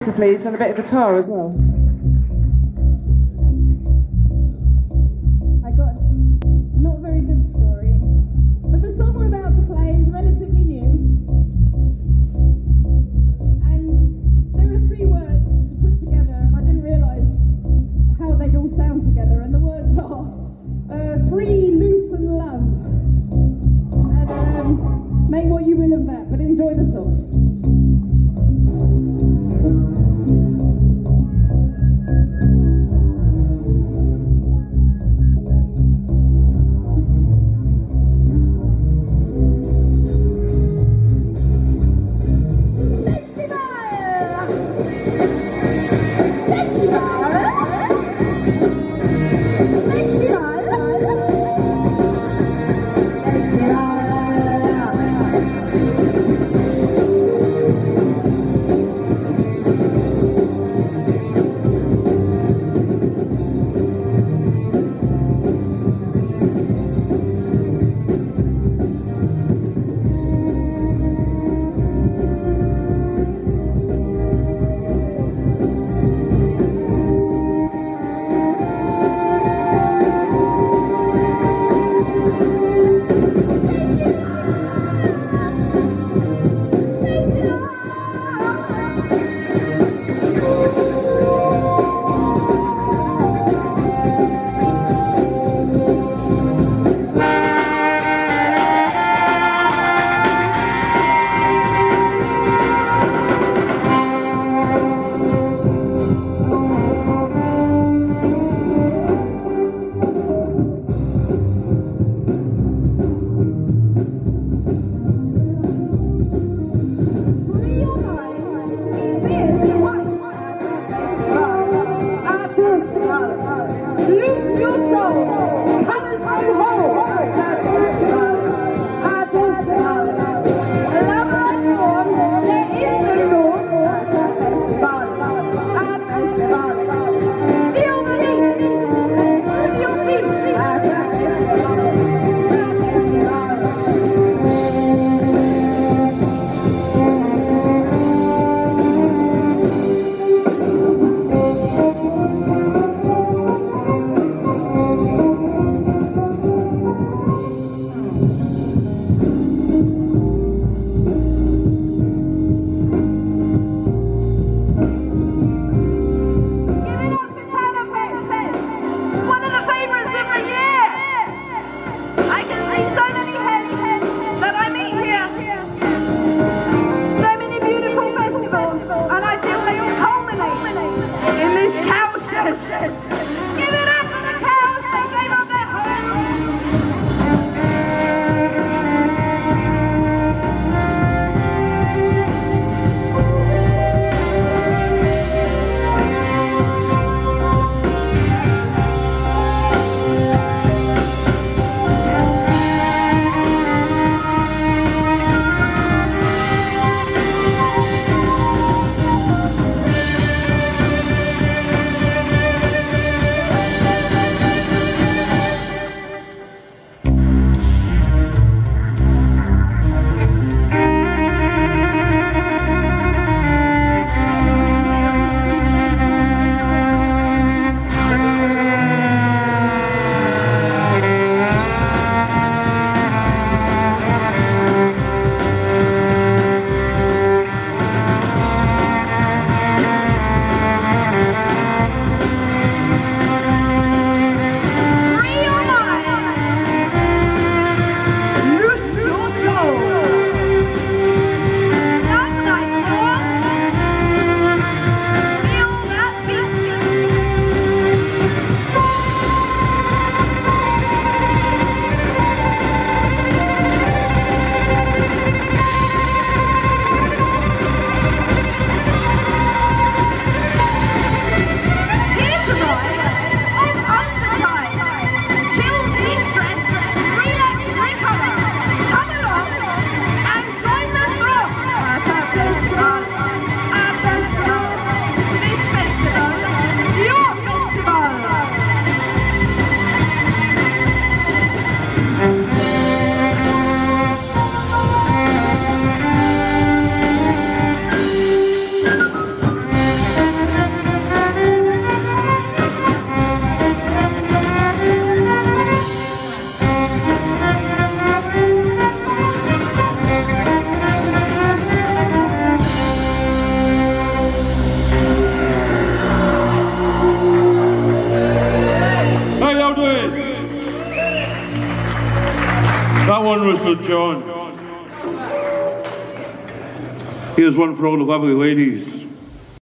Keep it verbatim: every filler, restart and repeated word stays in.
please, and a bit of guitar as well. I got a not very good story, but the song we're about to play is relatively new, and there are three words to put together, and I didn't realise how they'd all sound together, and the words are uh, free, loose and love, and um, make what you will of that, but enjoy the song. That one was for John. Here's one for all the lovely ladies.